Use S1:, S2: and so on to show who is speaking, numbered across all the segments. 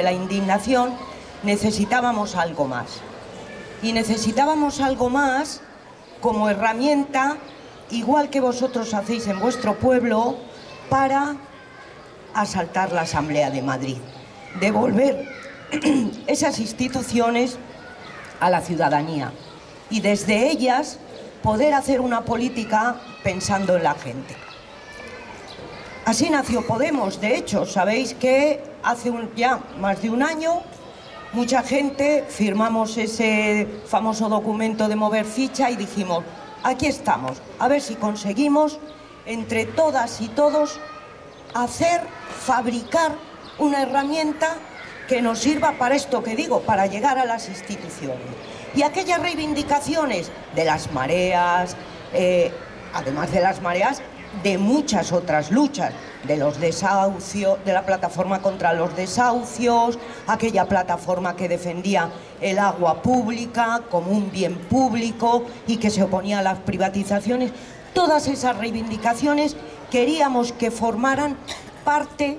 S1: la indignación, necesitábamos algo más. Y necesitábamos algo más como herramienta, igual que vosotros hacéis en vuestro pueblo, para asaltar la Asamblea de Madrid. Devolver esas instituciones a la ciudadanía y desde ellas poder hacer una política pensando en la gente. Así nació Podemos. De hecho, sabéis que hace ya más de un año mucha gente firmamos ese famoso documento de mover ficha y dijimos, aquí estamos, a ver si conseguimos entre todas y todos fabricar una herramienta que nos sirva para esto que digo, para llegar a las instituciones. Y aquellas reivindicaciones de las mareas, además de las mareas, de muchas otras luchas, de los desahucios, de la plataforma contra los desahucios, aquella plataforma que defendía el agua pública como un bien público y que se oponía a las privatizaciones. Todas esas reivindicaciones queríamos que formaran parte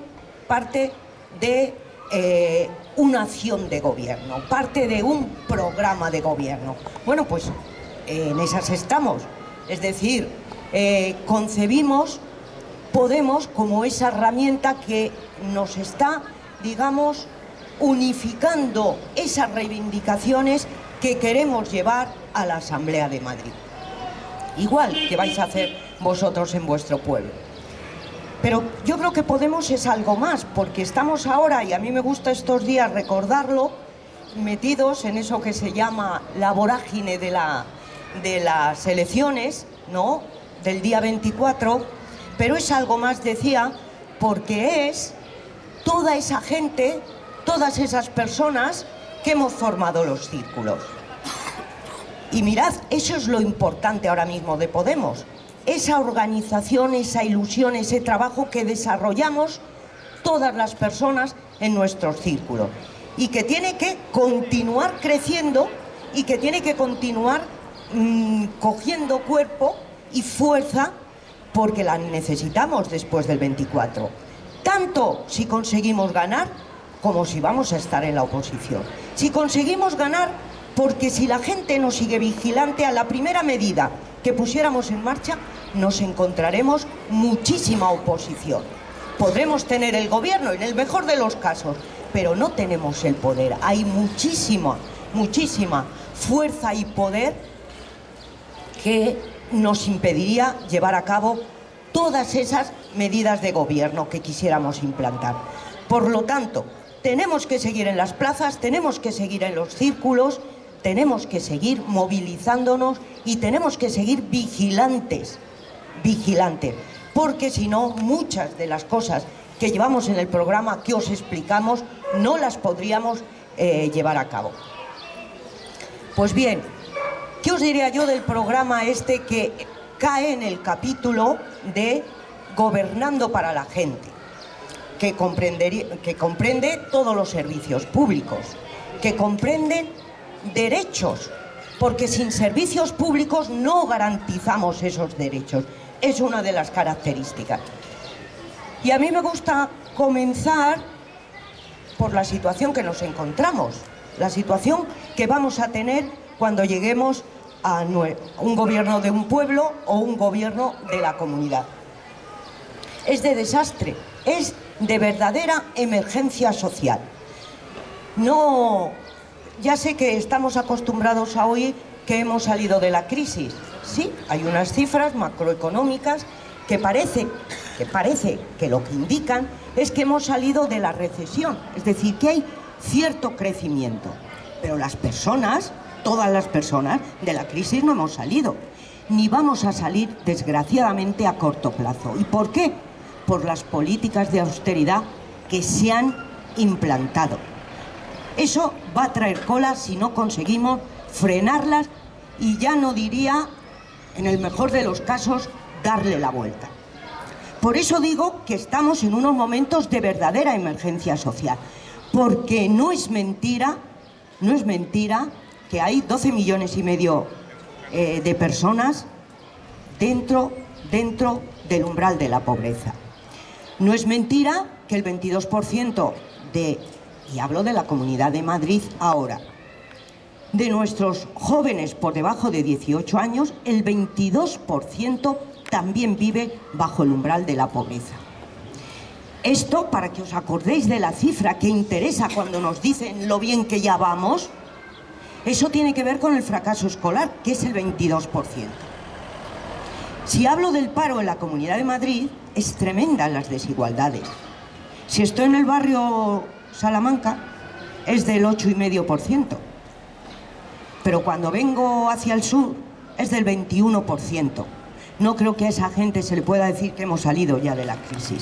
S1: de una acción de gobierno, parte de un programa de gobierno. Bueno, pues en esas estamos. Es decir, concebimos Podemos como esa herramienta que nos está, digamos, unificando esas reivindicaciones que queremos llevar a la Asamblea de Madrid. Igual que vais a hacer vosotros en vuestro pueblo. Pero yo creo que Podemos es algo más, porque estamos ahora, y a mí me gusta estos días recordarlo, metidos en eso que se llama la vorágine de las elecciones, ¿no?, del día 24, pero es algo más, decía, porque es toda esa gente, todas esas personas que hemos formado los círculos. Y mirad, eso es lo importante ahora mismo de Podemos, esa organización, esa ilusión, ese trabajo que desarrollamos todas las personas en nuestros círculos y que tiene que continuar creciendo y que tiene que continuar cogiendo cuerpo y fuerza, porque la necesitamos después del 24, tanto si conseguimos ganar como si vamos a estar en la oposición. Si conseguimos ganar, porque si la gente nos sigue vigilante, a la primera medida que pusiéramos en marcha nos encontraremos muchísima oposición. Podremos tener el gobierno en el mejor de los casos, pero no tenemos el poder. Hay muchísima fuerza y poder que nos impediría llevar a cabo todas esas medidas de gobierno que quisiéramos implantar. Por lo tanto, tenemos que seguir en las plazas, tenemos que seguir en los círculos, tenemos que seguir movilizándonos y tenemos que seguir vigilantes, porque si no, muchas de las cosas que llevamos en el programa que os explicamos no las podríamos llevar a cabo. Pues bien, ¿qué os diría yo del programa este que cae en el capítulo de Gobernando para la gente? Que comprende todos los servicios públicos, que comprenden derechos, porque sin servicios públicos no garantizamos esos derechos. Es una de las características. Y a mí me gusta comenzar por la situación que nos encontramos, la situación que vamos a tener cuando lleguemos a un gobierno de un pueblo o un gobierno de la comunidad. Es de desastre, es de verdadera emergencia social. No, ya sé que estamos acostumbrados a oír que hemos salido de la crisis. Sí, hay unas cifras macroeconómicas que parece que lo que indican es que hemos salido de la recesión, es decir, que hay cierto crecimiento. Pero las personas, todas las personas, de la crisis no hemos salido, ni vamos a salir, desgraciadamente, a corto plazo. ¿Y por qué? Por las políticas de austeridad que se han implantado. Eso va a traer cola si no conseguimos frenarlas y ya no diría, en el mejor de los casos, darle la vuelta. Por eso digo que estamos en unos momentos de verdadera emergencia social, porque no es mentira que hay 12,5 millones de personas dentro del umbral de la pobreza. No es mentira que el 22% de y hablo de la Comunidad de Madrid ahora, de nuestros jóvenes por debajo de 18 años, el 22% también vive bajo el umbral de la pobreza. Esto, para que os acordéis de la cifra que interesa cuando nos dicen lo bien que ya vamos, eso tiene que ver con el fracaso escolar, que es el 22%. Si hablo del paro en la Comunidad de Madrid, es tremenda las desigualdades. Si estoy en el barrio Salamanca, es del 8,5%. Pero cuando vengo hacia el sur, es del 21%. No creo que a esa gente se le pueda decir que hemos salido ya de la crisis.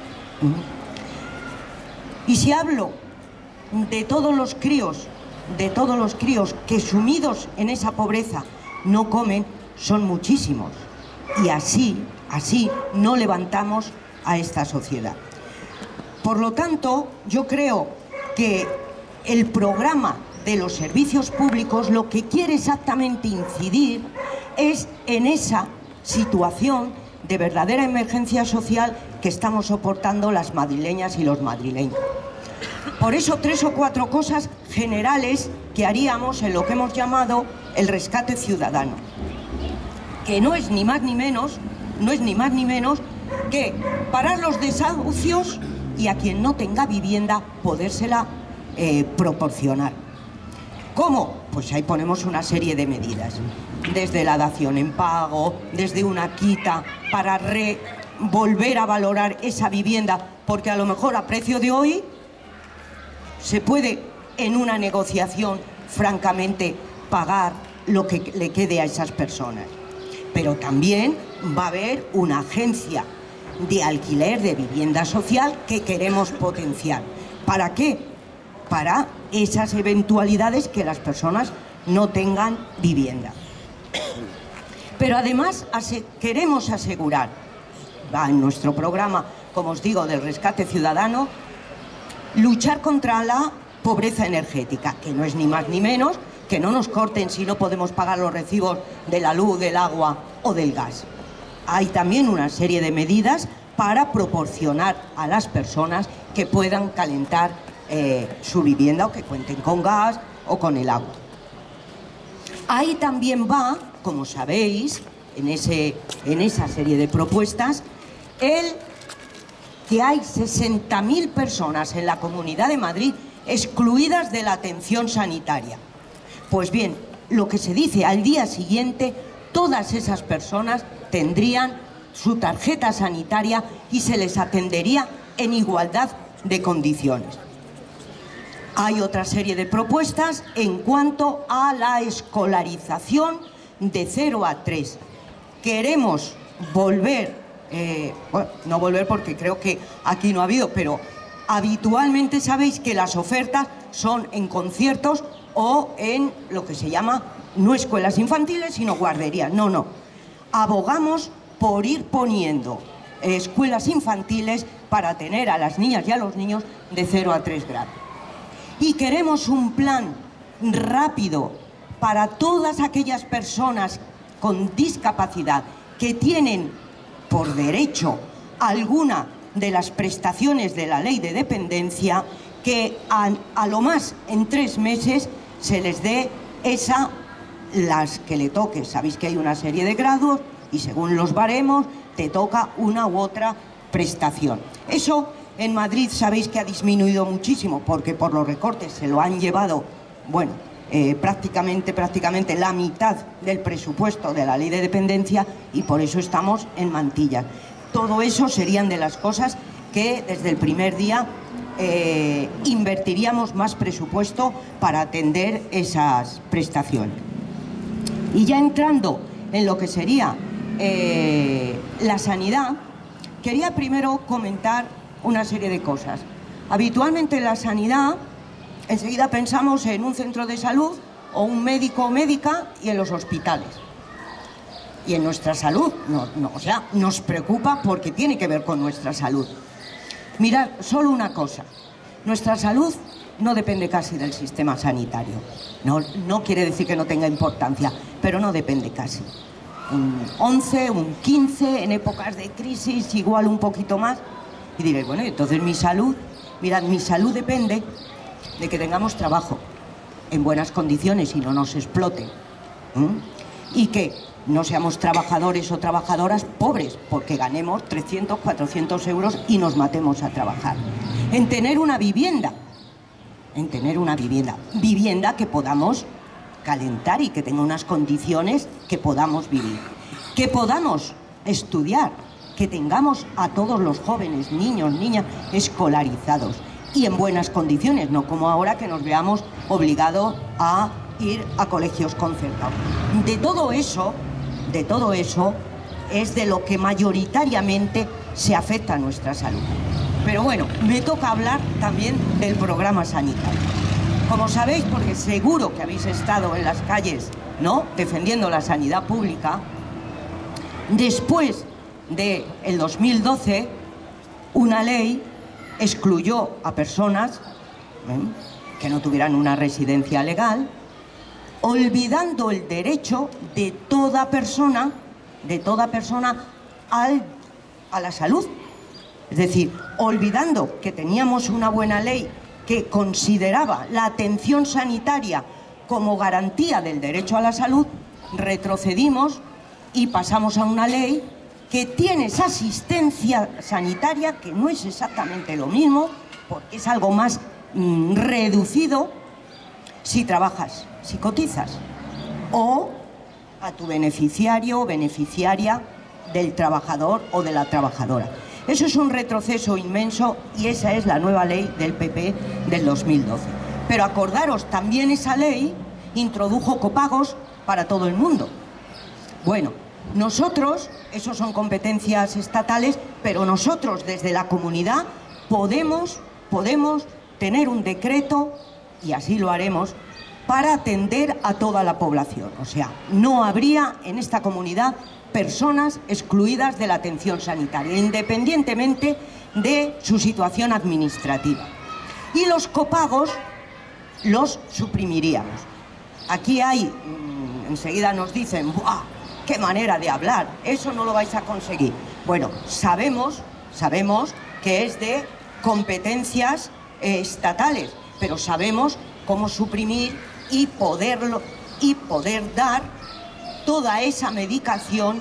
S1: Y si hablo de todos los críos que sumidos en esa pobreza no comen, son muchísimos. Y así no levantamos a esta sociedad. Por lo tanto, yo creo que el programa de los servicios públicos lo que quiere exactamente incidir es en esa situación de verdadera emergencia social que estamos soportando las madrileñas y los madrileños. Por eso 3 o 4 cosas generales que haríamos en lo que hemos llamado el rescate ciudadano, que no es ni más ni menos que parar los desahucios y a quien no tenga vivienda podérsela proporcionar. ¿Cómo? Pues ahí ponemos una serie de medidas, desde la dación en pago, desde una quita para volver a valorar esa vivienda, porque a lo mejor a precio de hoy se puede en una negociación francamente pagar lo que le quede a esas personas. Pero también va a haber una agencia de alquiler de vivienda social que queremos potenciar. ¿Para qué? Para esas eventualidades que las personas no tengan vivienda. Pero además queremos asegurar, va en nuestro programa, como os digo, del rescate ciudadano, luchar contra la pobreza energética, que no es ni más ni menos que no nos corten si no podemos pagar los recibos de la luz, del agua o del gas. Hay también una serie de medidas para proporcionar a las personas que puedan calentar su vivienda o que cuenten con gas o con el agua. Ahí también va, como sabéis, en esa serie de propuestas, el que hay 60.000 personas en la Comunidad de Madrid excluidas de la atención sanitaria. Pues bien, lo que se dice al día siguiente, todas esas personas tendrían su tarjeta sanitaria y se les atendería en igualdad de condiciones. Hay otra serie de propuestas en cuanto a la escolarización de 0 a 3. Queremos volver, bueno, no volver porque creo que aquí no ha habido, pero habitualmente sabéis que las ofertas son en conciertos o en lo que se llama no escuelas infantiles, sino guarderías. No. Abogamos por ir poniendo escuelas infantiles para tener a las niñas y a los niños de 0 a 3 grados. Y queremos un plan rápido para todas aquellas personas con discapacidad que tienen por derecho alguna de las prestaciones de la ley de dependencia, que a lo más en 3 meses se les dé las que le toque. Sabéis que hay una serie de grados y según los baremos te toca una u otra prestación. Eso en Madrid sabéis que ha disminuido muchísimo porque por los recortes se lo han llevado, bueno, prácticamente la mitad del presupuesto de la ley de dependencia y por eso estamos en mantillas. Todo eso serían de las cosas que desde el primer día invertiríamos más presupuesto para atender esas prestaciones. Y ya entrando en lo que sería la sanidad, quería primero comentar una serie de cosas. Habitualmente en la sanidad enseguida pensamos en un centro de salud o un médico o médica y en los hospitales. Y en nuestra salud, o sea, nos preocupa porque tiene que ver con nuestra salud. Mirad, solo una cosa, nuestra salud no depende casi del sistema sanitario. No quiere decir que no tenga importancia, pero no depende casi. Un 11, un 15, en épocas de crisis igual un poquito más. Y diréis, bueno, entonces mi salud, mirad, mi salud depende de que tengamos trabajo en buenas condiciones y no nos exploten. Y que no seamos trabajadores o trabajadoras pobres, porque ganemos 300, 400 euros y nos matemos a trabajar. En tener una vivienda, vivienda que podamos calentar y que tenga unas condiciones que podamos vivir, que podamos estudiar, que tengamos a todos los jóvenes, niños, niñas, escolarizados y en buenas condiciones, no como ahora que nos veamos obligados a ir a colegios concertados. De todo eso es de lo que mayoritariamente se afecta a nuestra salud. Pero bueno, me toca hablar también del programa sanitario. Como sabéis, porque seguro que habéis estado en las calles, ¿no?, defendiendo la sanidad pública, después del 2012, una ley excluyó a personas que no tuvieran una residencia legal, olvidando el derecho de toda persona a la salud. Es decir, olvidando que teníamos una buena ley que consideraba la atención sanitaria como garantía del derecho a la salud, retrocedimos y pasamos a una ley que tienes asistencia sanitaria, que no es exactamente lo mismo, porque es algo más reducido si trabajas, si cotizas, o a tu beneficiario o beneficiaria del trabajador o de la trabajadora. Eso es un retroceso inmenso y esa es la nueva ley del PP del 2012. Pero acordaros, también esa ley introdujo copagos para todo el mundo. Bueno, nosotros, esos son competencias estatales, pero nosotros desde la comunidad podemos tener un decreto, y así lo haremos, para atender a toda la población. O sea, no habría en esta comunidad personas excluidas de la atención sanitaria, independientemente de su situación administrativa. Y los copagos los suprimiríamos. Aquí hay, enseguida nos dicen, ¡buah! ¡Qué manera de hablar! Eso no lo vais a conseguir. Bueno, sabemos que es de competencias estatales, pero sabemos cómo suprimir y poder dar toda esa medicación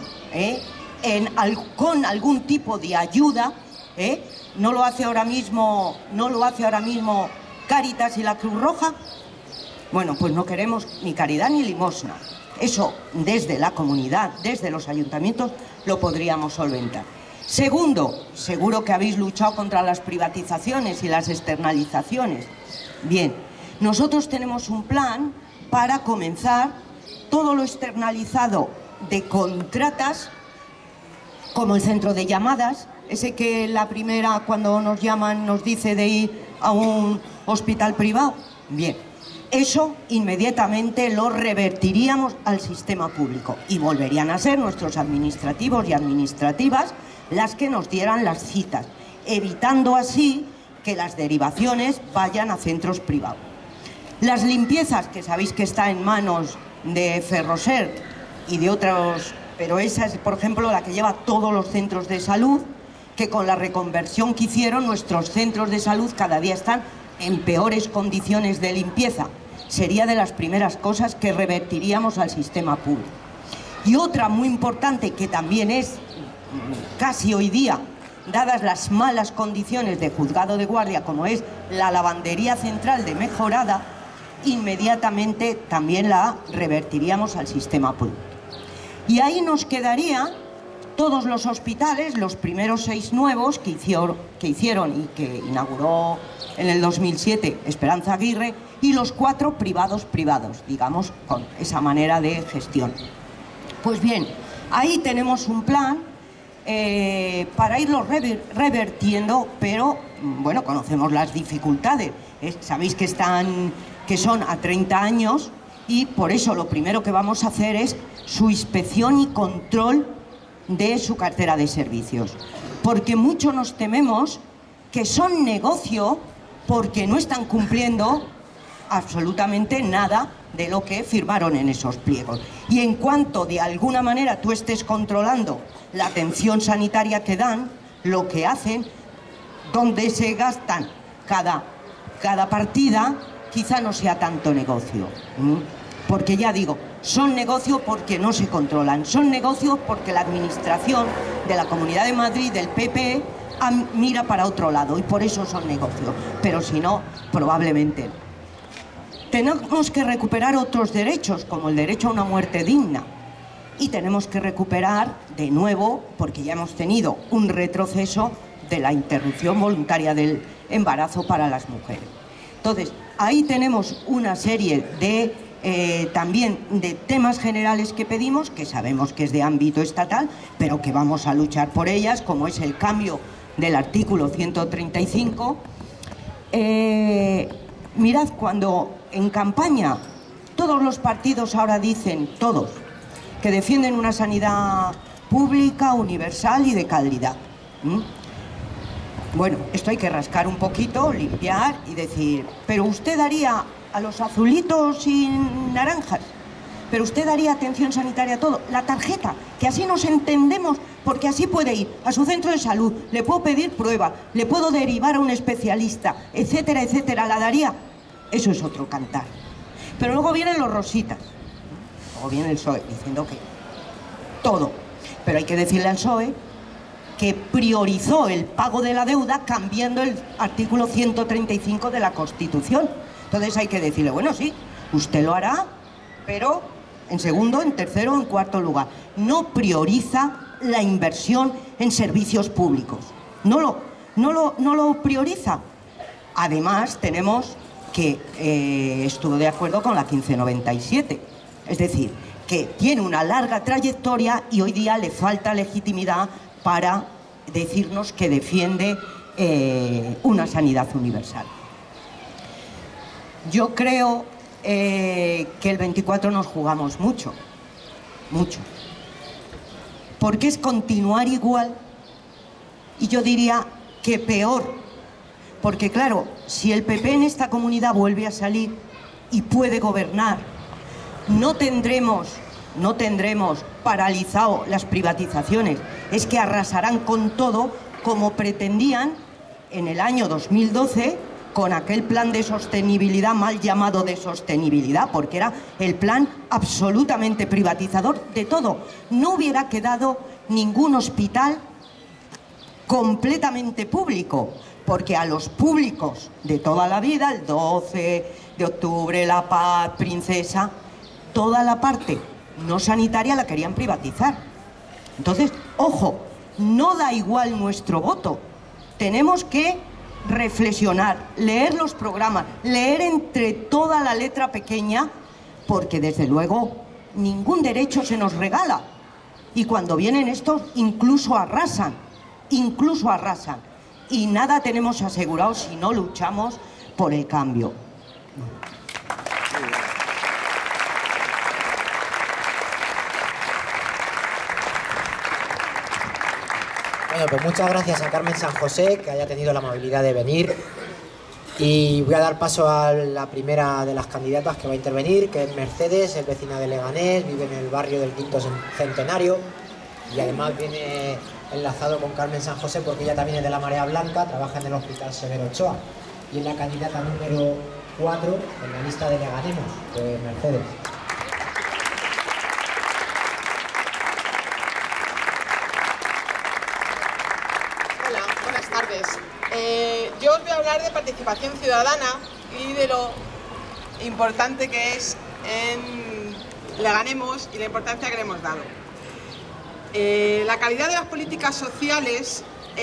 S1: con algún tipo de ayuda. No lo hace ahora mismo Cáritas y la Cruz Roja. Bueno, pues no queremos ni caridad ni limosna. Eso desde la comunidad, desde los ayuntamientos, lo podríamos solventar. Segundo, seguro que habéis luchado contra las privatizaciones y las externalizaciones. Bien, nosotros tenemos un plan para comenzar todo lo externalizado de contratas, como el centro de llamadas, ese que la primera, cuando nos llaman, nos dice de ir a un hospital privado. Bien, eso inmediatamente lo revertiríamos al sistema público y volverían a ser nuestros administrativos y administrativas las que nos dieran las citas, evitando así que las derivaciones vayan a centros privados. Las limpiezas, que sabéis que está en manos de Ferroser y de otros, pero esa es, por ejemplo, la que lleva todos los centros de salud, que con la reconversión que hicieron, nuestros centros de salud cada día están en peores condiciones de limpieza. Sería de las primeras cosas que revertiríamos al sistema público. Y otra muy importante, que también es casi hoy día, dadas las malas condiciones de juzgado de guardia, como es la lavandería central de Mejorada, inmediatamente también la revertiríamos al sistema público. Y ahí nos quedaría todos los hospitales, los primeros 6 nuevos que hicieron y que inauguró en el 2007 Esperanza Aguirre, y los 4 privados, digamos, con esa manera de gestión. Pues bien, ahí tenemos un plan para irlo revertiendo, pero bueno, conocemos las dificultades. Sabéis que son a 30 años y por eso lo primero que vamos a hacer es su inspección y control de su cartera de servicios, porque mucho nos tememos que son negocio porque no están cumpliendo absolutamente nada de lo que firmaron en esos pliegos. Y en cuanto de alguna manera tú estés controlando la atención sanitaria que dan, lo que hacen, dónde se gastan cada cada partida quizá no sea tanto negocio. Porque ya digo, son negocios porque no se controlan, son negocios porque la administración de la Comunidad de Madrid, del PP, mira para otro lado y por eso son negocios, pero si no, probablemente no. Tenemos que recuperar otros derechos, como el derecho a una muerte digna, y tenemos que recuperar de nuevo, porque ya hemos tenido un retroceso de la interrupción voluntaria del embarazo para las mujeres. Entonces, ahí tenemos una serie de también de temas generales que pedimos, que sabemos que es de ámbito estatal, pero que vamos a luchar por ellas, como es el cambio del artículo 135. Mirad, cuando en campaña todos los partidos ahora dicen, todos, que defienden una sanidad pública, universal y de calidad. Bueno, esto hay que rascar un poquito, limpiar y decir, pero usted daría a los azulitos y naranjas, pero usted daría atención sanitaria a todo, la tarjeta, que así nos entendemos, porque así puede ir a su centro de salud, le puedo pedir prueba, le puedo derivar a un especialista, etcétera, etcétera, la daría. Eso es otro cantar. Pero luego vienen los rositas, luego viene el PSOE diciendo que todo, pero hay que decirle al PSOE que priorizó el pago de la deuda cambiando el artículo 135 de la Constitución. Entonces hay que decirle, bueno, sí, usted lo hará, pero en segundo, en tercero, en cuarto lugar. No prioriza la inversión en servicios públicos. No lo prioriza. Además, tenemos que estuvo de acuerdo con la 1597. Es decir, que tiene una larga trayectoria y hoy día le falta legitimidad para decirnos que defiende una sanidad universal. Yo creo que el 24 nos jugamos mucho, mucho. Porque es continuar igual, y yo diría que peor. Porque claro, si el PP en esta comunidad vuelve a salir y puede gobernar, no tendremos paralizado las privatizaciones, es que arrasarán con todo, como pretendían en el año 2012 con aquel plan de sostenibilidad, mal llamado de sostenibilidad, porque era el plan absolutamente privatizador de todo. No hubiera quedado ningún hospital completamente público, porque a los públicos de toda la vida, el 12 de octubre, La Paz, Princesa, toda la parte no sanitaria la querían privatizar. Entonces, ojo, no da igual nuestro voto. Tenemos que reflexionar, leer los programas, leer entre toda la letra pequeña, porque desde luego ningún derecho se nos regala. Y cuando vienen estos, incluso arrasan. Y nada tenemos asegurado si no luchamos por el cambio.
S2: Bueno, pues muchas gracias a Carmen San José, que haya tenido la amabilidad de venir. Y voy a dar paso a la primera de las candidatas que va a intervenir, que es Mercedes, es vecina de Leganés, vive en el barrio del Quinto Centenario y además viene enlazado con Carmen San José porque ella también es de la Marea Blanca, trabaja en el Hospital Severo Ochoa y es la candidata número 4 en la lista de Leganemos, de Mercedes.
S3: Yo os voy a hablar de participación ciudadana y de lo importante que es en Leganemos y la importancia que le hemos dado. La calidad de las políticas sociales,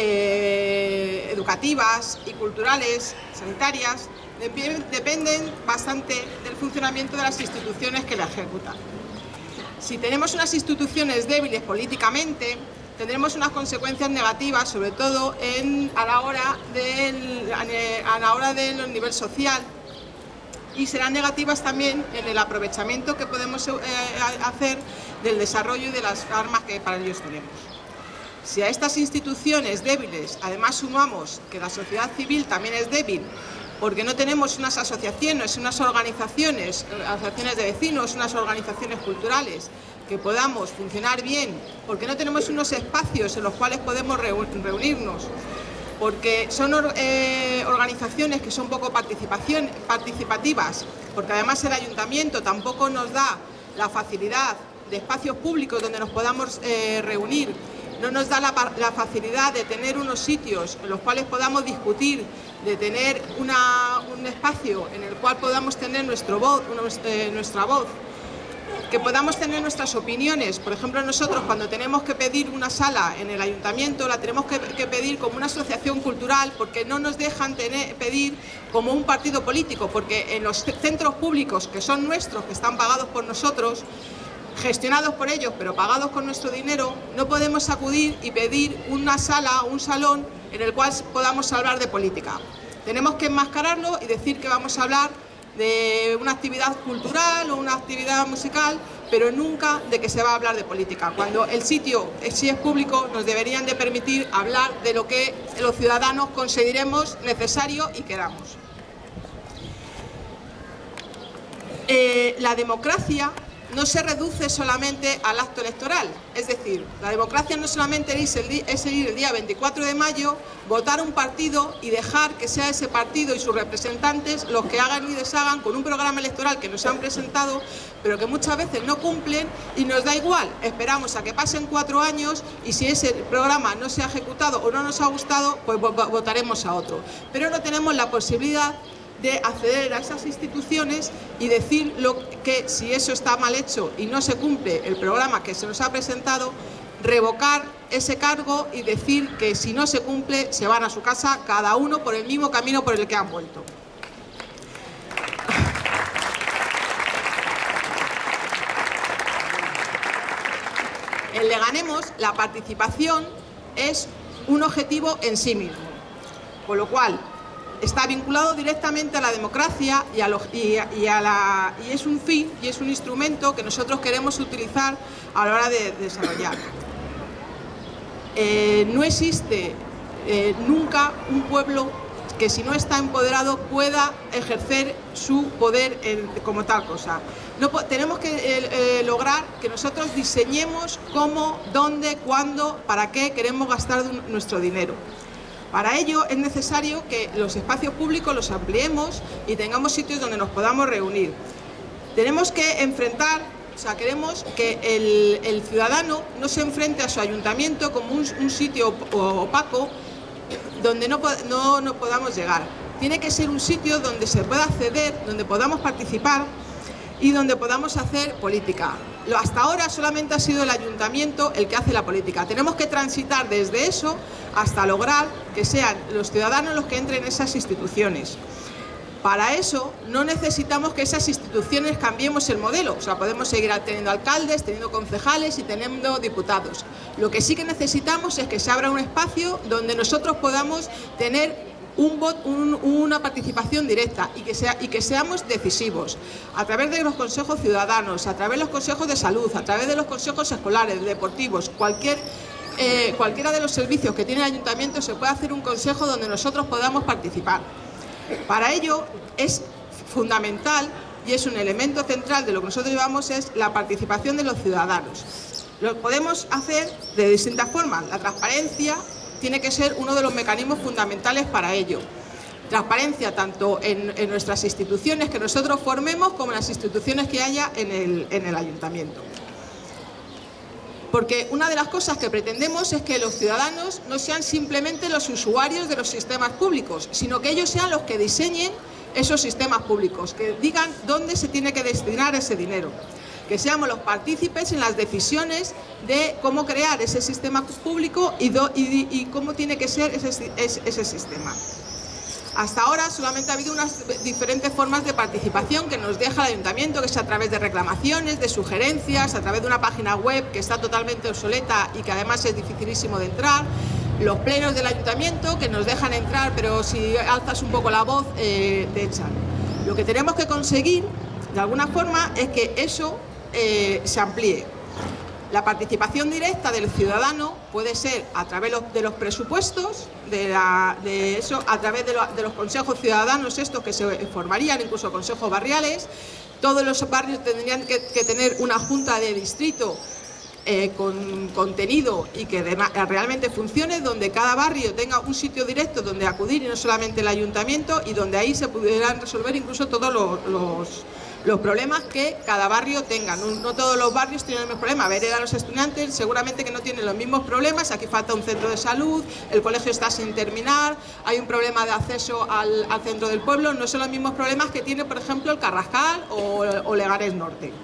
S3: educativas y culturales, sanitarias, dependen bastante del funcionamiento de las instituciones que la ejecutan. Si tenemos unas instituciones débiles políticamente, tendremos unas consecuencias negativas, sobre todo a la hora del nivel social, y serán negativas también en el aprovechamiento que podemos hacer del desarrollo y de las armas que para ellos tenemos. Si a estas instituciones débiles además sumamos que la sociedad civil también es débil, porque no tenemos unas asociaciones, unas organizaciones, asociaciones de vecinos, unas organizaciones culturales que podamos funcionar bien, porque no tenemos unos espacios en los cuales podemos reunirnos, porque son organizaciones que son poco participativas, porque además el ayuntamiento tampoco nos da la facilidad de espacios públicos donde nos podamos reunir, no nos da la facilidad de tener unos sitios en los cuales podamos discutir, de tener un espacio en el cual podamos tener nuestra voz, que podamos tener nuestras opiniones. Por ejemplo, nosotros cuando tenemos que pedir una sala en el ayuntamiento la tenemos que pedir como una asociación cultural, porque no nos dejan pedir como un partido político, porque en los centros públicos que son nuestros, que están pagados por nosotros, gestionados por ellos pero pagados con nuestro dinero, no podemos acudir y pedir una sala o un salón en el cual podamos hablar de política. Tenemos que enmascararlo y decir que vamos a hablar de una actividad cultural o una actividad musical, pero nunca de que se va a hablar de política. Cuando el sitio, si es público, nos deberían de permitir hablar de lo que los ciudadanos consideremos necesario y queramos. La democracia no se reduce solamente al acto electoral, es decir, la democracia no solamente es ir el día 24 de mayo, votar un partido y dejar que sea ese partido y sus representantes los que hagan y deshagan con un programa electoral que nos han presentado, pero que muchas veces no cumplen y nos da igual, esperamos a que pasen 4 años y si ese programa no se ha ejecutado o no nos ha gustado, pues votaremos a otro. Pero no tenemos la posibilidad de acceder a esas instituciones y decir que si eso está mal hecho y no se cumple el programa que se nos ha presentado, revocar ese cargo y decir que si no se cumple se van a su casa cada uno por el mismo camino por el que han vuelto. En Leganemos la participación es un objetivo en sí mismo, con lo cual está vinculado directamente a la democracia y es un fin y es un instrumento que nosotros queremos utilizar a la hora de desarrollar. No existe nunca un pueblo que si no está empoderado pueda ejercer su poder como tal cosa. Tenemos que lograr que nosotros diseñemos cómo, dónde, cuándo, para qué queremos gastar nuestro dinero. Para ello es necesario que los espacios públicos los ampliemos y tengamos sitios donde nos podamos reunir. Tenemos que enfrentar, queremos que el ciudadano no se enfrente a su ayuntamiento como un sitio opaco donde no podamos llegar. Tiene que ser un sitio donde se pueda acceder, donde podamos participar y donde podamos hacer política. Hasta ahora solamente ha sido el ayuntamiento el que hace la política. Tenemos que transitar desde eso hasta lograr que sean los ciudadanos los que entren en esas instituciones. Para eso no necesitamos que esas instituciones cambiemos el modelo. Podemos seguir teniendo alcaldes, teniendo concejales y teniendo diputados. Lo que sí que necesitamos es que se abra un espacio donde nosotros podamos tener una participación directa y que seamos decisivos a través de los consejos ciudadanos, a través de los consejos de salud, a través de los consejos escolares, deportivos, cualquiera de los servicios que tiene el ayuntamiento se puede hacer un consejo donde nosotros podamos participar. Para ello es fundamental y es un elemento central de lo que nosotros llevamos es la participación de los ciudadanos. Lo podemos hacer de distintas formas. La transparencia tiene que ser uno de los mecanismos fundamentales para ello. Transparencia tanto en nuestras instituciones que nosotros formemos como en las instituciones que haya en el ayuntamiento. Porque una de las cosas que pretendemos es que los ciudadanos no sean simplemente los usuarios de los sistemas públicos, sino que ellos sean los que diseñen esos sistemas públicos, que digan dónde se tiene que destinar ese dinero. Que seamos los partícipes en las decisiones de cómo crear ese sistema público y cómo tiene que ser ese sistema. Hasta ahora solamente ha habido unas diferentes formas de participación que nos deja el ayuntamiento, que es a través de reclamaciones, de sugerencias, a través de una página web que está totalmente obsoleta y que además es dificilísimo de entrar, los plenos del ayuntamiento que nos dejan entrar, pero si alzas un poco la voz te echan. Lo que tenemos que conseguir, de alguna forma, es que eso se amplíe. La participación directa del ciudadano puede ser a través de los presupuestos, a través de los consejos ciudadanos estos que se formarían, incluso consejos barriales. Todos los barrios tendrían que tener una junta de distrito con contenido y que realmente funcione, donde cada barrio tenga un sitio directo donde acudir y no solamente el ayuntamiento, y donde ahí se pudieran resolver incluso todos los problemas que cada barrio tenga. No todos los barrios tienen el mismo problema. Ver a los estudiantes seguramente que no tienen los mismos problemas. Aquí falta un centro de salud, el colegio está sin terminar, hay un problema de acceso al centro del pueblo. No son los mismos problemas que tiene, por ejemplo, el Carrascal o Leganés Norte.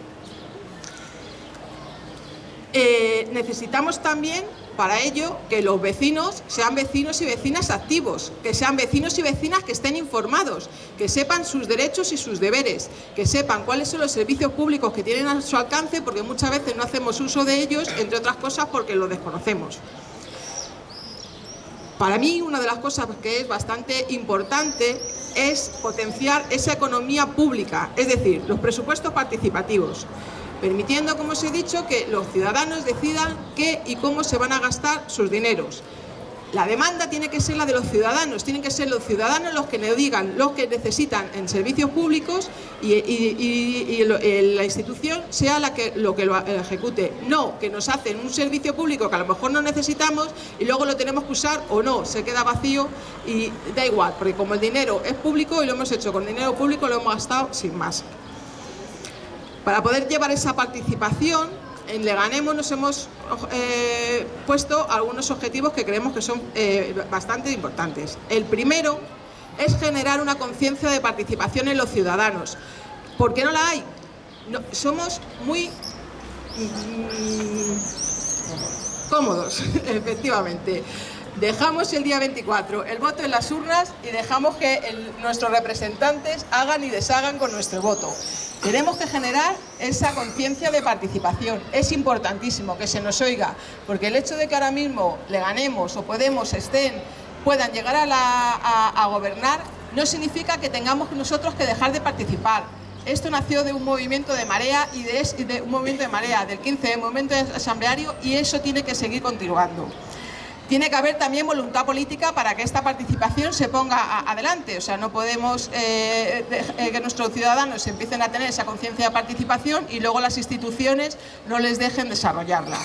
S3: Necesitamos también para ello que los vecinos sean vecinos y vecinas activos, que sean vecinos y vecinas que estén informados, que sepan sus derechos y sus deberes, que sepan cuáles son los servicios públicos que tienen a su alcance, porque muchas veces no hacemos uso de ellos, entre otras cosas porque los desconocemos. Para mí, una de las cosas que es bastante importante es potenciar esa economía pública, es decir, los presupuestos participativos, permitiendo, como os he dicho, que los ciudadanos decidan qué y cómo se van a gastar sus dineros. La demanda tiene que ser la de los ciudadanos, tienen que ser los ciudadanos los que nos digan lo que necesitan en servicios públicos y la institución sea lo que lo ejecute. No que nos hacen un servicio público que a lo mejor no necesitamos y luego lo tenemos que usar o no, se queda vacío y da igual, porque como el dinero es público y lo hemos hecho con dinero público, lo hemos gastado sin más. Para poder llevar esa participación, en Leganemos nos hemos puesto algunos objetivos que creemos que son bastante importantes. El primero es generar una conciencia de participación en los ciudadanos. ¿Por qué no la hay? No, somos muy cómodos, efectivamente. Dejamos el día 24 el voto en las urnas y dejamos que nuestros representantes hagan y deshagan con nuestro voto. Tenemos que generar esa conciencia de participación. Es importantísimo que se nos oiga, porque el hecho de que ahora mismo Leganemos o Podemos puedan llegar a gobernar, no significa que tengamos nosotros que dejar de participar. Esto nació de un movimiento de marea y de un movimiento de marea del 15, movimiento asambleario, y eso tiene que seguir continuando. Tiene que haber también voluntad política para que esta participación se ponga adelante. O sea, no podemos que nuestros ciudadanos empiecen a tener esa conciencia de participación y luego las instituciones no les dejen desarrollarlas.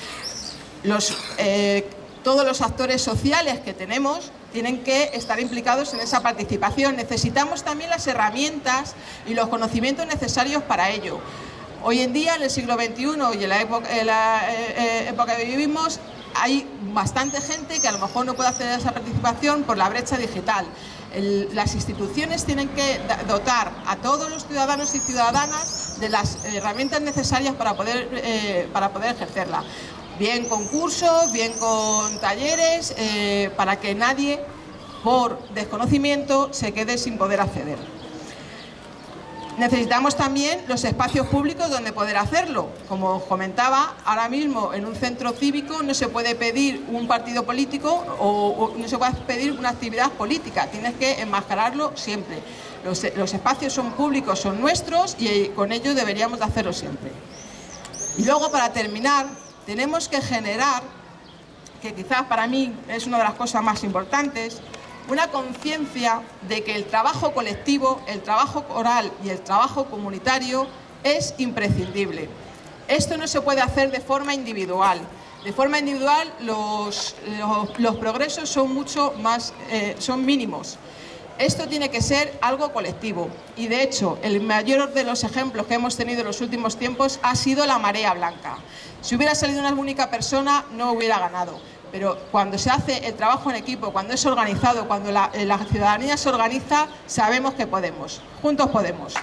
S3: Todos los actores sociales que tenemos tienen que estar implicados en esa participación. Necesitamos también las herramientas y los conocimientos necesarios para ello. Hoy en día, en el siglo XXI y en la época que vivimos, hay bastante gente que a lo mejor no puede acceder a esa participación por la brecha digital. Las instituciones tienen que dotar a todos los ciudadanos y ciudadanas de las herramientas necesarias para poder ejercerla. Bien con cursos, bien con talleres, para que nadie, por desconocimiento, se quede sin poder acceder. Necesitamos también los espacios públicos donde poder hacerlo. Como os comentaba, ahora mismo en un centro cívico no se puede pedir un partido político o no se puede pedir una actividad política, tienes que enmascararlo siempre. Los espacios son públicos, son nuestros y con ello deberíamos de hacerlo siempre. Y luego, para terminar, tenemos que generar, que quizás para mí es una de las cosas más importantes, una conciencia de que el trabajo colectivo, el trabajo coral y el trabajo comunitario es imprescindible. Esto no se puede hacer de forma individual. De forma individual los progresos son mucho más, son mínimos. Esto tiene que ser algo colectivo y, de hecho, el mayor de los ejemplos que hemos tenido en los últimos tiempos ha sido la marea blanca. Si hubiera salido una única persona, no hubiera ganado. Pero cuando se hace el trabajo en equipo, cuando es organizado, cuando la ciudadanía se organiza, sabemos que podemos. Juntos podemos.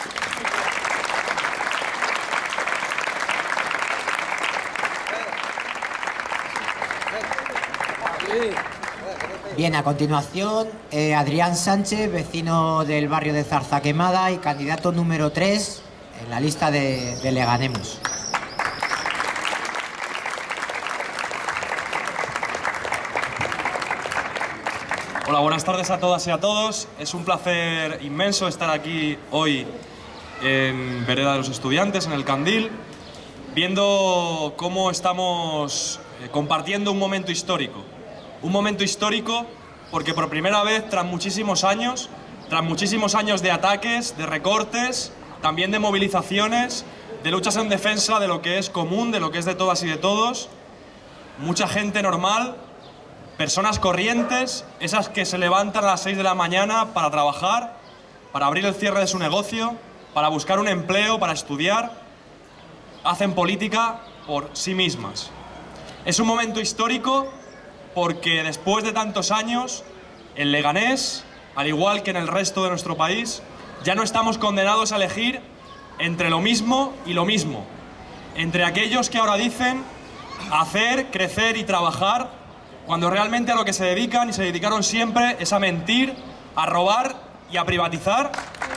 S2: Bien, a continuación, Adrián Sánchez, vecino del barrio de Zarzaquemada y candidato número 3 en la lista de Leganemos.
S4: Hola, buenas tardes a todas y a todos. Es un placer inmenso estar aquí hoy en Vereda de los Estudiantes, en el Candil, viendo cómo estamos compartiendo un momento histórico. Un momento histórico porque por primera vez, tras muchísimos años de ataques, de recortes, también de movilizaciones, de luchas en defensa de lo que es común, de lo que es de todas y de todos. Mucha gente normal, personas corrientes, esas que se levantan a las 6 de la mañana para trabajar, para abrir el cierre de su negocio, para buscar un empleo, para estudiar, hacen política por sí mismas. Es un momento histórico porque después de tantos años, en Leganés, al igual que en el resto de nuestro país, ya no estamos condenados a elegir entre lo mismo y lo mismo, entre aquellos que ahora dicen hacer, crecer y trabajar, cuando realmente a lo que se dedican y se dedicaron siempre es a mentir, a robar y a privatizar,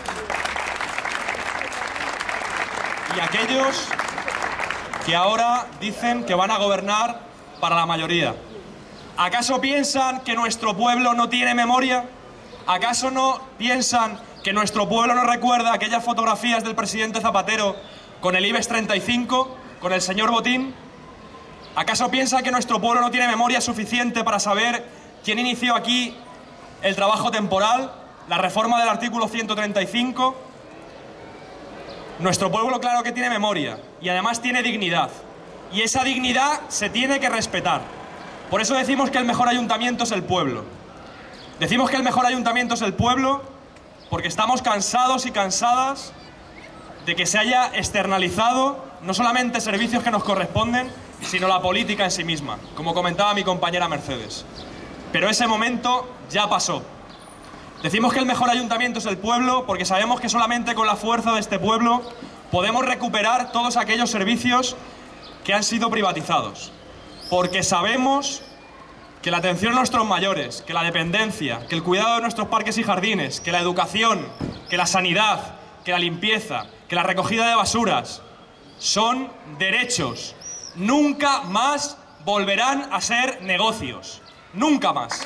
S4: y aquellos que ahora dicen que van a gobernar para la mayoría. ¿Acaso piensan que nuestro pueblo no tiene memoria? ¿Acaso no piensan que nuestro pueblo no recuerda aquellas fotografías del presidente Zapatero con el IBEX 35, con el señor Botín? ¿Acaso piensa que nuestro pueblo no tiene memoria suficiente para saber quién inició aquí el trabajo temporal, la reforma del artículo 135? Nuestro pueblo claro que tiene memoria y además tiene dignidad. Y esa dignidad se tiene que respetar. Por eso decimos que el mejor ayuntamiento es el pueblo. Decimos que el mejor ayuntamiento es el pueblo porque estamos cansados y cansadas de que se haya externalizado no solamente servicios que nos corresponden, sino la política en sí misma, como comentaba mi compañera Mercedes. Pero ese momento ya pasó. Decimos que el mejor ayuntamiento es el pueblo porque sabemos que solamente con la fuerza de este pueblo podemos recuperar todos aquellos servicios que han sido privatizados. Porque sabemos que la atención a nuestros mayores, que la dependencia, que el cuidado de nuestros parques y jardines, que la educación, que la sanidad, que la limpieza, que la recogida de basuras son derechos. Nunca más volverán a ser negocios. Nunca más.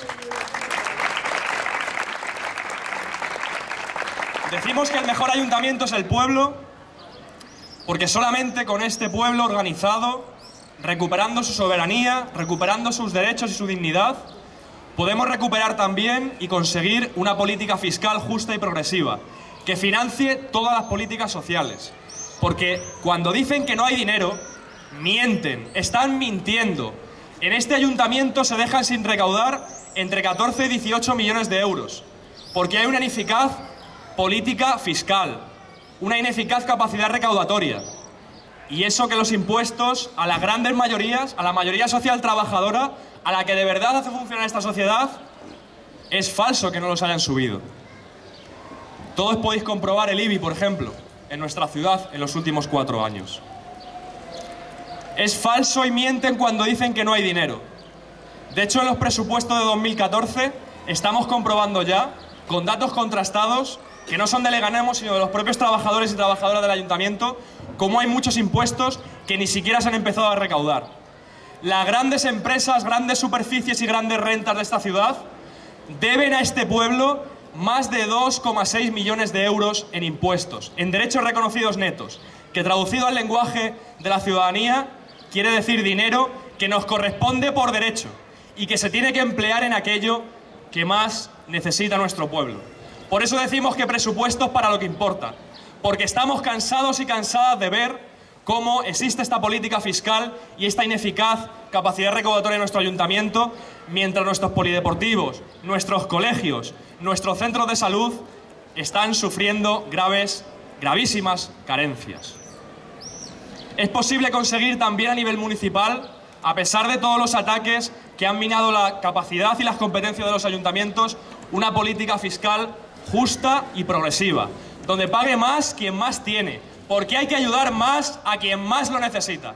S4: Decimos que el mejor ayuntamiento es el pueblo porque solamente con este pueblo organizado, recuperando su soberanía, recuperando sus derechos y su dignidad, podemos recuperar también y conseguir una política fiscal justa y progresiva que financie todas las políticas sociales. Porque cuando dicen que no hay dinero, mienten, están mintiendo. En este ayuntamiento se dejan sin recaudar entre 14 y 18 millones de euros, porque hay una ineficaz política fiscal, una ineficaz capacidad recaudatoria. Y eso que los impuestos a las grandes mayorías, a la mayoría social trabajadora, a la que de verdad hace funcionar esta sociedad, es falso que no los hayan subido. Todos podéis comprobar el IBI, por ejemplo, en nuestra ciudad en los últimos 4 años. Es falso y mienten cuando dicen que no hay dinero. De hecho, en los presupuestos de 2014 estamos comprobando ya, con datos contrastados, que no son de Leganés, sino de los propios trabajadores y trabajadoras del ayuntamiento, cómo hay muchos impuestos que ni siquiera se han empezado a recaudar. Las grandes empresas, grandes superficies y grandes rentas de esta ciudad deben a este pueblo más de 2,6 millones de euros en impuestos, en derechos reconocidos netos, que traducido al lenguaje de la ciudadanía quiere decir dinero que nos corresponde por derecho y que se tiene que emplear en aquello que más necesita nuestro pueblo. Por eso decimos que presupuestos para lo que importa, porque estamos cansados y cansadas de ver cómo existe esta política fiscal y esta ineficaz capacidad recaudatoria de nuestro ayuntamiento, mientras nuestros polideportivos, nuestros colegios, nuestros centros de salud están sufriendo gravísimas carencias. Es posible conseguir también a nivel municipal, a pesar de todos los ataques que han minado la capacidad y las competencias de los ayuntamientos, una política fiscal justa y progresiva, donde pague más quien más tiene, porque hay que ayudar más a quien más lo necesita.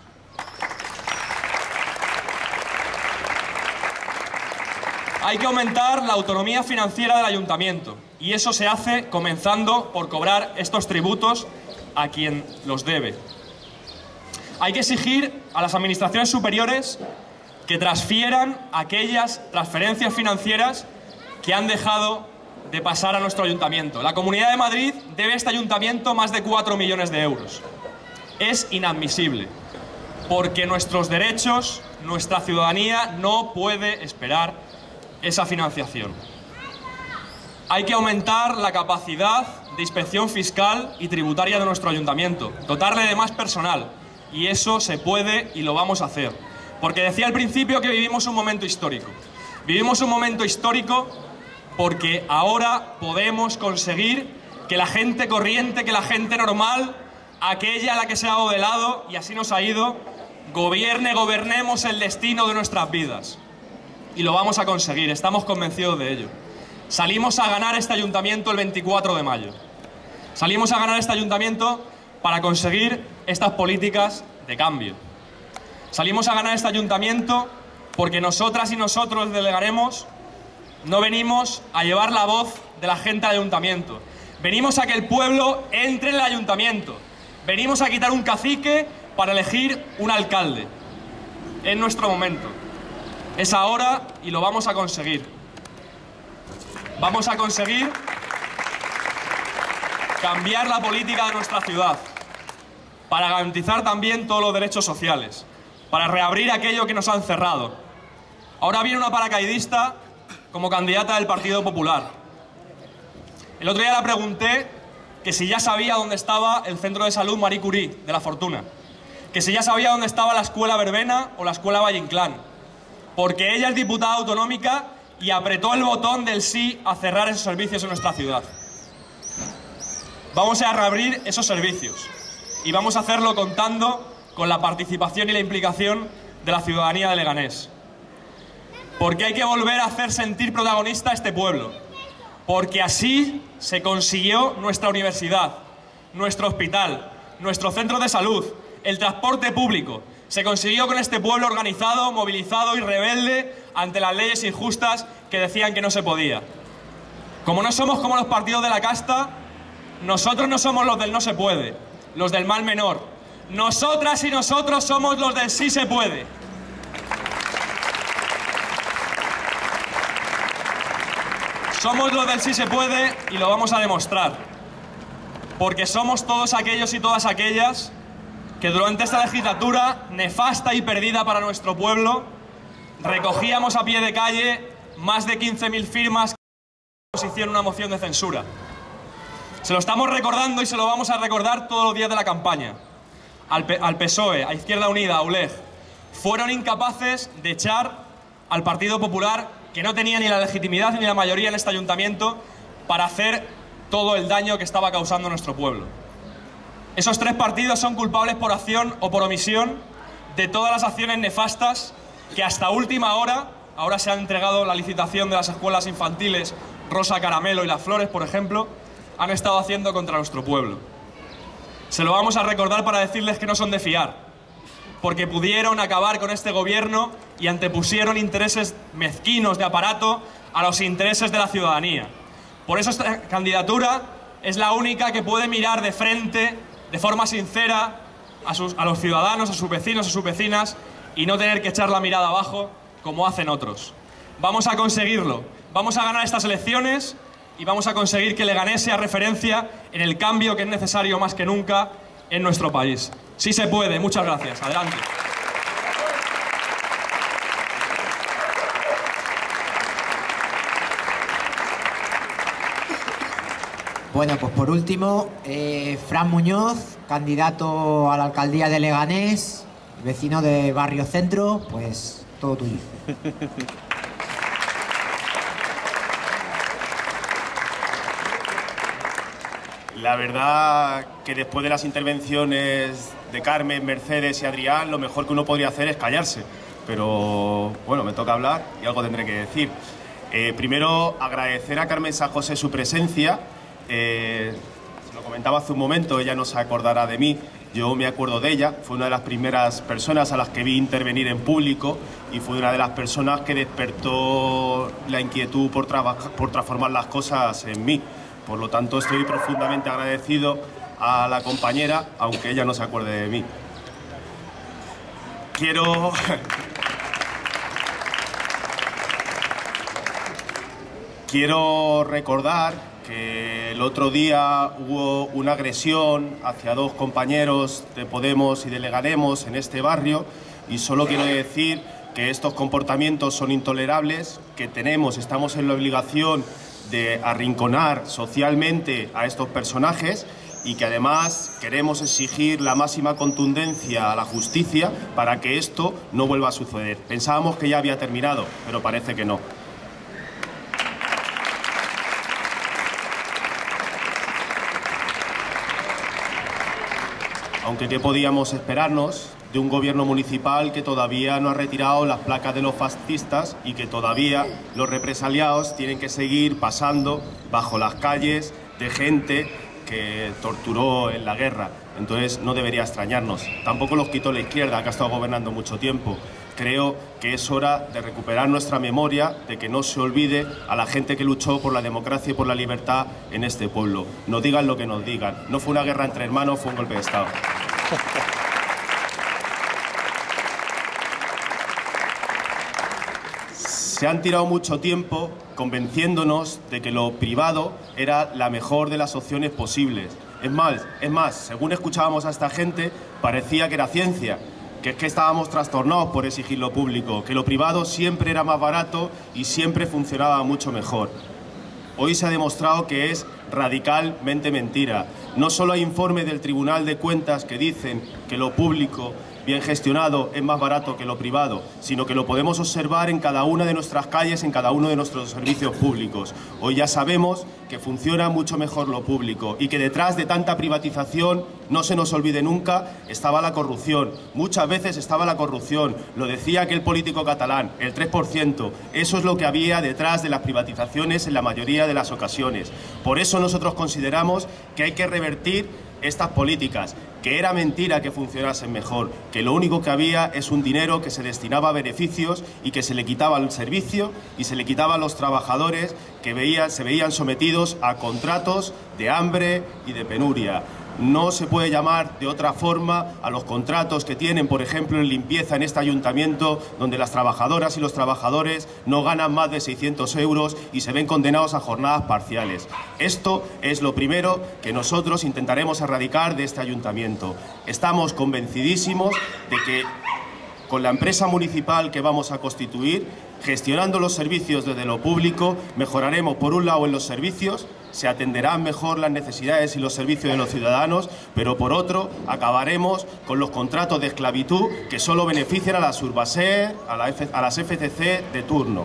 S4: Hay que aumentar la autonomía financiera del ayuntamiento, y eso se hace comenzando por cobrar estos tributos a quien los debe. Hay que exigir a las administraciones superiores que transfieran aquellas transferencias financieras que han dejado de pasar a nuestro ayuntamiento. La Comunidad de Madrid debe a este ayuntamiento más de 4 millones de euros. Es inadmisible, porque nuestros derechos, nuestra ciudadanía no puede esperar esa financiación. Hay que aumentar la capacidad de inspección fiscal y tributaria de nuestro ayuntamiento, dotarle de más personal, y eso se puede y lo vamos a hacer. Porque decía al principio que vivimos un momento histórico. Vivimos un momento histórico porque ahora podemos conseguir que la gente corriente, que la gente normal, aquella a la que se ha dado de lado, y así nos ha ido, gobernemos el destino de nuestras vidas. Y lo vamos a conseguir, estamos convencidos de ello. Salimos a ganar este ayuntamiento el 24 de mayo. Salimos a ganar este ayuntamiento para conseguir estas políticas de cambio. Salimos a ganar este ayuntamiento porque nosotras y nosotros delegaremos. No venimos a llevar la voz de la gente al ayuntamiento. Venimos a que el pueblo entre en el ayuntamiento. Venimos a quitar un cacique para elegir un alcalde. Es nuestro momento. Es ahora y lo vamos a conseguir. Vamos a conseguir cambiar la política de nuestra ciudad para garantizar también todos los derechos sociales, para reabrir aquello que nos han cerrado. Ahora viene una paracaidista como candidata del Partido Popular. El otro día le pregunté que si ya sabía dónde estaba el Centro de Salud Marie Curie de La Fortuna, que si ya sabía dónde estaba la Escuela Verbena o la Escuela Valle Inclán, porque ella es diputada autonómica y apretó el botón del sí a cerrar esos servicios en nuestra ciudad. Vamos a reabrir esos servicios y vamos a hacerlo contando con la participación y la implicación de la ciudadanía de Leganés. Porque hay que volver a hacer sentir protagonista a este pueblo. Porque así se consiguió nuestra universidad, nuestro hospital, nuestro centro de salud, el transporte público. Se consiguió con este pueblo organizado, movilizado y rebelde ante las leyes injustas que decían que no se podía. Como no somos como los partidos de la casta, nosotros no somos los del no se puede, los del mal menor. Nosotras y nosotros somos los del sí se puede. Somos los del sí se puede y lo vamos a demostrar. Porque somos todos aquellos y todas aquellas que durante esta legislatura nefasta y perdida para nuestro pueblo recogíamos a pie de calle más de 15.000 firmas que oposición a una moción de censura. Se lo estamos recordando y se lo vamos a recordar todos los días de la campaña. Al PSOE, a Izquierda Unida, a ULEG, fueron incapaces de echar al Partido Popular, que no tenía ni la legitimidad ni la mayoría en este ayuntamiento para hacer todo el daño que estaba causando a nuestro pueblo. Esos tres partidos son culpables por acción o por omisión de todas las acciones nefastas que hasta última hora, ahora se ha entregado la licitación de las escuelas infantiles Rosa Caramelo y Las Flores, por ejemplo, han estado haciendo contra nuestro pueblo. Se lo vamos a recordar para decirles que no son de fiar, porque pudieron acabar con este gobierno y antepusieron intereses mezquinos de aparato a los intereses de la ciudadanía. Por eso esta candidatura es la única que puede mirar de frente, de forma sincera, a los ciudadanos, a sus vecinos, a sus vecinas, y no tener que echar la mirada abajo como hacen otros. Vamos a conseguirlo. Vamos a ganar estas elecciones y vamos a conseguir que Leganés sea referencia en el cambio que es necesario más que nunca en nuestro país. Sí se puede. Muchas gracias. Adelante.
S2: Bueno, pues por último, Fran Muñoz, candidato a la alcaldía de Leganés, vecino de Barrio Centro, pues todo tuyo.
S5: La verdad que después de las intervenciones de Carmen, Mercedes y Adrián, lo mejor que uno podría hacer es callarse. Pero bueno, me toca hablar y algo tendré que decir. Primero, agradecer a Carmen San José su presencia. Se lo comentaba hace un momento, ella no se acordará de mí. Yo me acuerdo de ella, fue una de las primeras personas a las que vi intervenir en público y fue una de las personas que despertó la inquietud por transformar las cosas en mí. Por lo tanto, estoy profundamente agradecido a la compañera, aunque ella no se acuerde de mí. Quiero recordar que el otro día hubo una agresión hacia dos compañeros de Podemos y de Leganés en este barrio, y solo quiero decir que estos comportamientos son intolerables, que estamos en la obligación de arrinconar socialmente a estos personajes y que además queremos exigir la máxima contundencia a la justicia para que esto no vuelva a suceder. Pensábamos que ya había terminado, pero parece que no. Aunque ¿qué podíamos esperarnos de un gobierno municipal que todavía no ha retirado las placas de los fascistas y que todavía los represaliados tienen que seguir pasando bajo las calles de gente que torturó en la guerra? Entonces no debería extrañarnos. Tampoco los quitó la izquierda, que ha estado gobernando mucho tiempo. Creo que es hora de recuperar nuestra memoria, de que no se olvide a la gente que luchó por la democracia y por la libertad en este pueblo. Nos digan lo que nos digan. No fue una guerra entre hermanos, fue un golpe de Estado. Se han tirado mucho tiempo convenciéndonos de que lo privado era la mejor de las opciones posibles. Es más, según escuchábamos a esta gente, parecía que era ciencia, que es que estábamos trastornados por exigir lo público, que lo privado siempre era más barato y siempre funcionaba mucho mejor. Hoy se ha demostrado que es radicalmente mentira. No solo hay informes del Tribunal de Cuentas que dicen que lo público bien gestionado es más barato que lo privado, sino que lo podemos observar en cada una de nuestras calles, en cada uno de nuestros servicios públicos. Hoy ya sabemos que funciona mucho mejor lo público y que detrás de tanta privatización, no se nos olvide nunca, estaba la corrupción. Muchas veces estaba la corrupción, lo decía aquel político catalán, el 3%. Eso es lo que había detrás de las privatizaciones en la mayoría de las ocasiones. Por eso nosotros consideramos que hay que revertir estas políticas, que era mentira que funcionasen mejor, que lo único que había es un dinero que se destinaba a beneficios y que se le quitaba al servicio y se le quitaba a los trabajadores que se veían sometidos a contratos de hambre y de penuria. No se puede llamar de otra forma a los contratos que tienen, por ejemplo, en limpieza en este ayuntamiento, donde las trabajadoras y los trabajadores no ganan más de 600 euros y se ven condenados a jornadas parciales. Esto es lo primero que nosotros intentaremos erradicar de este ayuntamiento. Estamos convencidísimos de que con la empresa municipal que vamos a constituir, gestionando los servicios desde lo público, mejoraremos por un lado en los servicios, se atenderán mejor las necesidades y los servicios de los ciudadanos, pero por otro acabaremos con los contratos de esclavitud que solo benefician a las Urbaser, a las FCC de turno.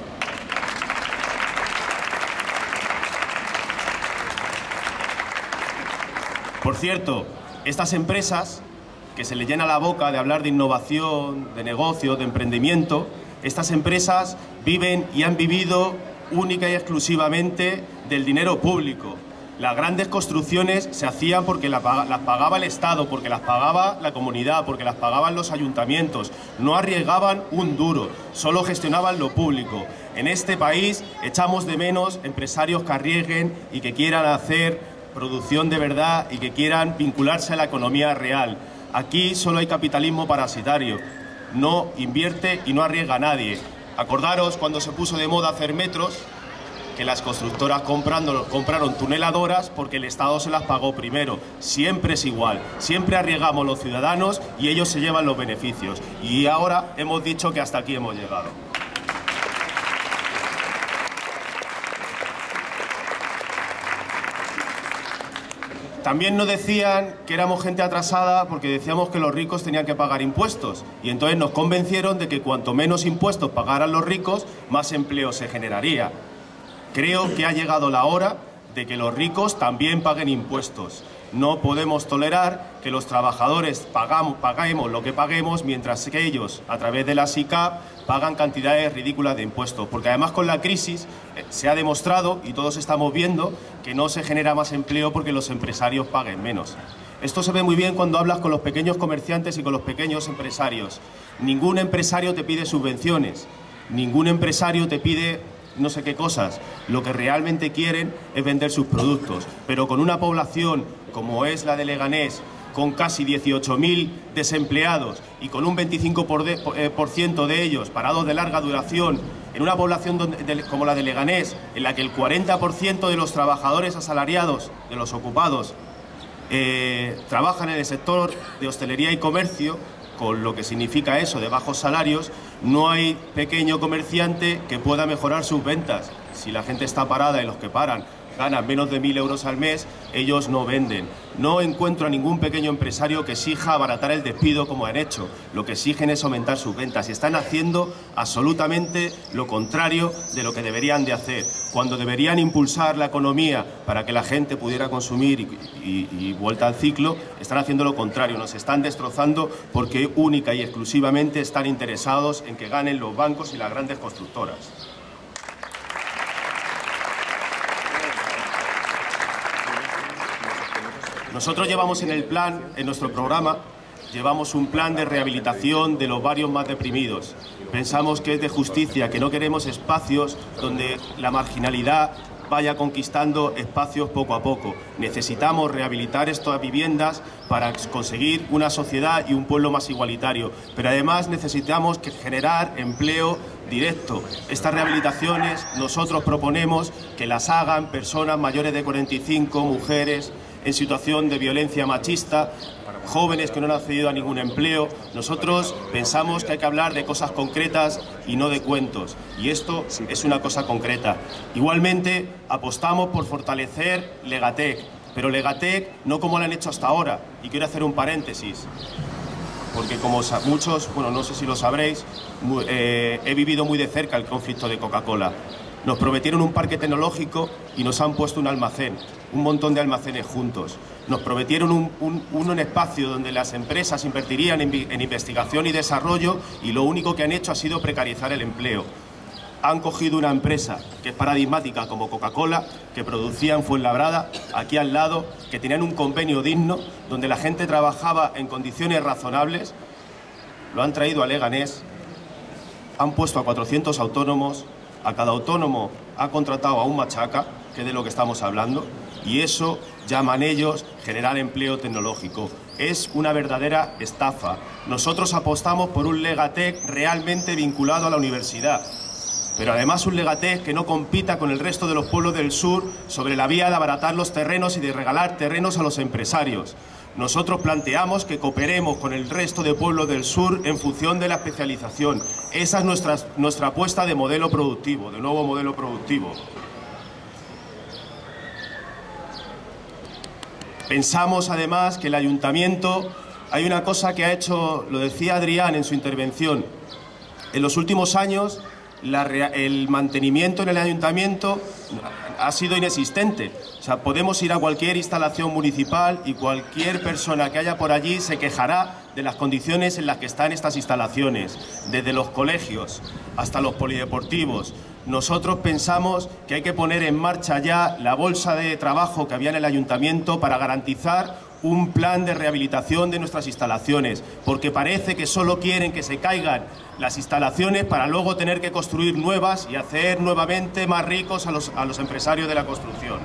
S5: Por cierto, estas empresas que se le llena la boca de hablar de innovación, de negocio, de emprendimiento, estas empresas viven y han vivido única y exclusivamente del dinero público. Las grandes construcciones se hacían porque las pagaba el Estado, porque las pagaba la comunidad, porque las pagaban los ayuntamientos. No arriesgaban un duro, solo gestionaban lo público. En este país echamos de menos empresarios que arriesguen y que quieran hacer producción de verdad y que quieran vincularse a la economía real. Aquí solo hay capitalismo parasitario. No invierte y no arriesga a nadie. Acordaros cuando se puso de moda hacer metros, que las constructoras compraron tuneladoras porque el Estado se las pagó primero. Siempre es igual, siempre arriesgamos los ciudadanos y ellos se llevan los beneficios. Y ahora hemos dicho que hasta aquí hemos llegado. También nos decían que éramos gente atrasada porque decíamos que los ricos tenían que pagar impuestos. Y entonces nos convencieron de que cuanto menos impuestos pagaran los ricos, más empleo se generaría. Creo que ha llegado la hora de que los ricos también paguen impuestos. No podemos tolerar que los trabajadores paguemos lo que paguemos, mientras que ellos, a través de la SICAP, pagan cantidades ridículas de impuestos. Porque además con la crisis se ha demostrado, y todos estamos viendo, que no se genera más empleo porque los empresarios paguen menos. Esto se ve muy bien cuando hablas con los pequeños comerciantes y con los pequeños empresarios. Ningún empresario te pide subvenciones, ningún empresario te pide no sé qué cosas. Lo que realmente quieren es vender sus productos. Pero con una población como es la de Leganés, con casi 18.000 desempleados y con un 25% de ellos parados de larga duración, en una población como la de Leganés, en la que el 40% de los trabajadores asalariados, de los ocupados, trabajan en el sector de hostelería y comercio, con lo que significa eso de bajos salarios, no hay pequeño comerciante que pueda mejorar sus ventas. Si la gente está parada y los que paran ganan menos de 1.000 euros al mes, ellos no venden. No encuentro a ningún pequeño empresario que exija abaratar el despido como han hecho. Lo que exigen es aumentar sus ventas y están haciendo absolutamente lo contrario de lo que deberían de hacer. Cuando deberían impulsar la economía para que la gente pudiera consumir y vuelta al ciclo, están haciendo lo contrario. Nos están destrozando porque única y exclusivamente están interesados en que ganen los bancos y las grandes constructoras. Nosotros llevamos en el plan, en nuestro programa, llevamos un plan de rehabilitación de los barrios más deprimidos. Pensamos que es de justicia, que no queremos espacios donde la marginalidad vaya conquistando espacios poco a poco. Necesitamos rehabilitar estas viviendas para conseguir una sociedad y un pueblo más igualitario. Pero además necesitamos generar empleo directo. Estas rehabilitaciones nosotros proponemos que las hagan personas mayores de 45, mujeres en situación de violencia machista, jóvenes que no han accedido a ningún empleo. Nosotros pensamos que hay que hablar de cosas concretas y no de cuentos, y esto es una cosa concreta. Igualmente, apostamos por fortalecer Legatec, pero Legatec no como lo han hecho hasta ahora, y quiero hacer un paréntesis, porque como muchos, bueno, no sé si lo sabréis, he vivido muy de cerca el conflicto de Coca-Cola. Nos prometieron un parque tecnológico y nos han puesto un almacén, un montón de almacenes juntos. Nos prometieron un espacio donde las empresas invertirían en investigación y desarrollo y lo único que han hecho ha sido precarizar el empleo. Han cogido una empresa que es paradigmática como Coca-Cola, que producía en Fuenlabrada, aquí al lado, que tenían un convenio digno, donde la gente trabajaba en condiciones razonables, lo han traído a Leganés, han puesto a 400 autónomos, a cada autónomo ha contratado a un machaca, que es de lo que estamos hablando, y eso llaman ellos generar empleo tecnológico. Es una verdadera estafa. Nosotros apostamos por un Legatec realmente vinculado a la universidad, pero además un Legatec que no compita con el resto de los pueblos del sur sobre la vía de abaratar los terrenos y de regalar terrenos a los empresarios. Nosotros planteamos que cooperemos con el resto de pueblos del sur en función de la especialización. Esa es nuestra apuesta de modelo productivo, de nuevo modelo productivo. Pensamos además que el ayuntamiento, hay una cosa que ha hecho, lo decía Adrián en su intervención, en los últimos años el mantenimiento en el ayuntamiento ha sido inexistente. O sea, podemos ir a cualquier instalación municipal y cualquier persona que haya por allí se quejará de las condiciones en las que están estas instalaciones, desde los colegios hasta los polideportivos. Nosotros pensamos que hay que poner en marcha ya la bolsa de trabajo que había en el ayuntamiento para garantizar un plan de rehabilitación de nuestras instalaciones, porque parece que solo quieren que se caigan las instalaciones para luego tener que construir nuevas y hacer nuevamente más ricos a los empresarios de la construcción.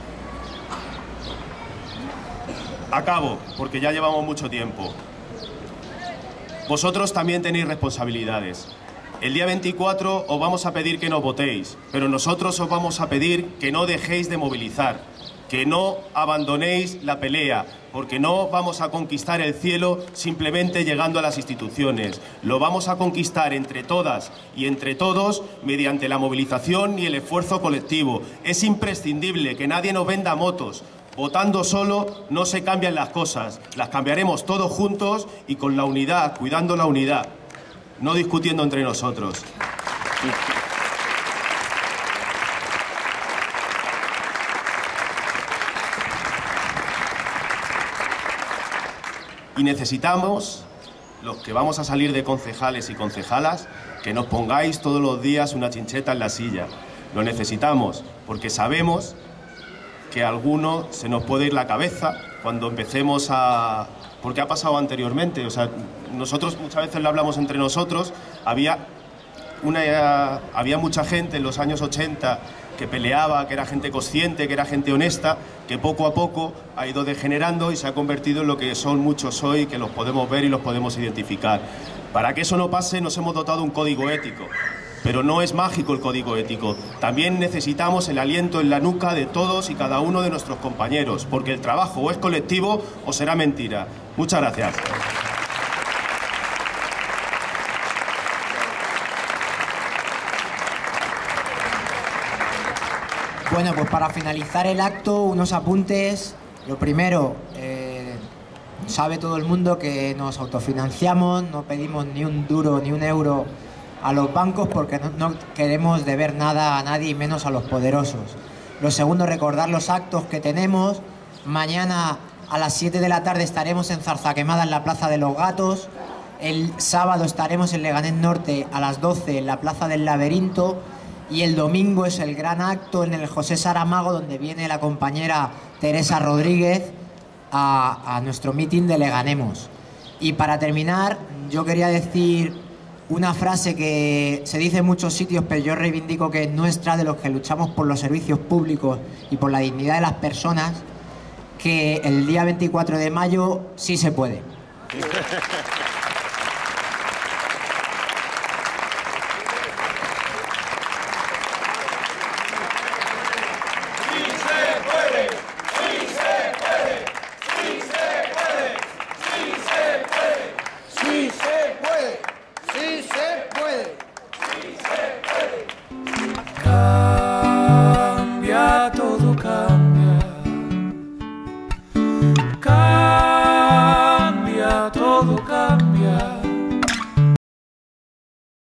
S5: Acabo, porque ya llevamos mucho tiempo. Vosotros también tenéis responsabilidades. El día 24 os vamos a pedir que nos votéis, pero nosotros os vamos a pedir que no dejéis de movilizar, que no abandonéis la pelea, porque no vamos a conquistar el cielo simplemente llegando a las instituciones. Lo vamos a conquistar entre todas y entre todos mediante la movilización y el esfuerzo colectivo. Es imprescindible que nadie nos venda motos. Votando solo no se cambian las cosas, las cambiaremos todos juntos y con la unidad, cuidando la unidad, no discutiendo entre nosotros. Y necesitamos, los que vamos a salir de concejales y concejalas, que nos pongáis todos los días una chincheta en la silla. Lo necesitamos porque sabemos que a alguno se nos puede ir la cabeza cuando empecemos a... Porque ha pasado anteriormente, o sea, nosotros muchas veces lo hablamos entre nosotros, había mucha gente en los años 80 que peleaba, que era gente consciente, que era gente honesta, que poco a poco ha ido degenerando y se ha convertido en lo que son muchos hoy, que los podemos ver y los podemos identificar. Para que eso no pase nos hemos dotado un código ético, pero no es mágico el código ético. También necesitamos el aliento en la nuca de todos y cada uno de nuestros compañeros, porque el trabajo o es colectivo o será mentira. Muchas gracias.
S2: Bueno, pues para finalizar el acto, unos apuntes. Lo primero, sabe todo el mundo que nos autofinanciamos, no pedimos ni un duro ni un euro a los bancos porque no queremos deber nada a nadie y menos a los poderosos. Lo segundo, recordar los actos que tenemos. Mañana a las 7 de la tarde estaremos en Zarzaquemada en la Plaza de los Gatos. El sábado estaremos en Leganés Norte a las 12 en la Plaza del Laberinto. Y el domingo es el gran acto en el José Saramago, donde viene la compañera Teresa Rodríguez a nuestro mitin de Leganemos. Y para terminar, yo quería decir una frase que se dice en muchos sitios, pero yo reivindico que es nuestra, de los que luchamos por los servicios públicos y por la dignidad de las personas, que el día 24 de mayo sí se puede.
S6: Cambia, todo cambia. Cambia, todo cambia.